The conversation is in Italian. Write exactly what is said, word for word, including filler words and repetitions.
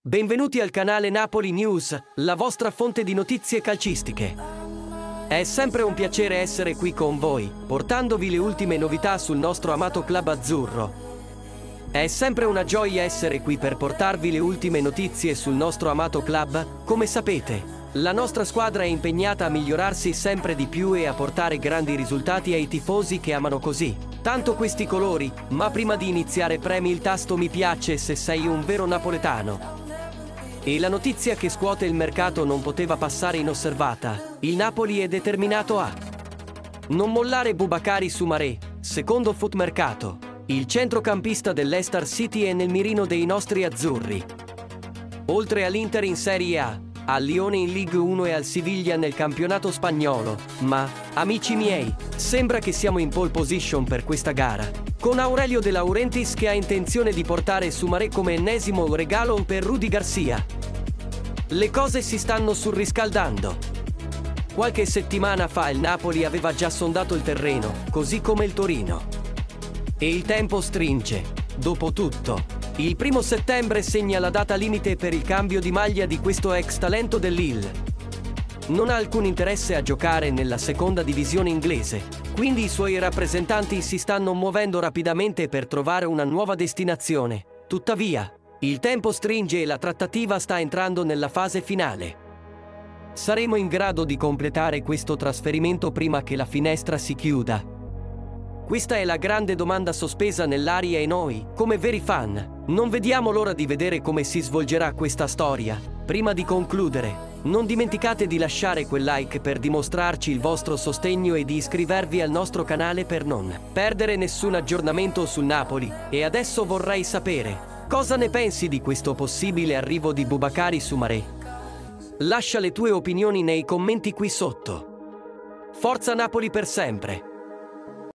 Benvenuti al canale Napoli News, la vostra fonte di notizie calcistiche. È sempre un piacere essere qui con voi, portandovi le ultime novità sul nostro amato club azzurro. È sempre una gioia essere qui per portarvi le ultime notizie sul nostro amato club. Come sapete, la nostra squadra è impegnata a migliorarsi sempre di più e a portare grandi risultati ai tifosi che amano così tanto questi colori. Ma prima di iniziare premi il tasto mi piace se sei un vero napoletano. E la notizia che scuote il mercato non poteva passare inosservata. Il Napoli è determinato a non mollare Boubakary Soumaré. Secondo Footmercato, il centrocampista dell'Leicester City è nel mirino dei nostri azzurri. Oltre all'Inter in Serie A, al Lione in Ligue uno e al Siviglia nel campionato spagnolo. Ma, amici miei, sembra che siamo in pole position per questa gara, con Aurelio De Laurentiis che ha intenzione di portare Soumaré come ennesimo regalo per Rudy Garcia. Le cose si stanno surriscaldando. Qualche settimana fa il Napoli aveva già sondato il terreno, così come il Torino. E il tempo stringe. Dopotutto, il primo settembre segna la data limite per il cambio di maglia di questo ex talento del Lille. Non ha alcun interesse a giocare nella seconda divisione inglese, quindi i suoi rappresentanti si stanno muovendo rapidamente per trovare una nuova destinazione. Tuttavia, il tempo stringe e la trattativa sta entrando nella fase finale. Saremo in grado di completare questo trasferimento prima che la finestra si chiuda? Questa è la grande domanda sospesa nell'aria e noi, come veri fan, non vediamo l'ora di vedere come si svolgerà questa storia. Prima di concludere, non dimenticate di lasciare quel like per dimostrarci il vostro sostegno e di iscrivervi al nostro canale per non perdere nessun aggiornamento sul Napoli. E adesso vorrei sapere, cosa ne pensi di questo possibile arrivo di Boubakary Soumaré? Lascia le tue opinioni nei commenti qui sotto. Forza Napoli per sempre!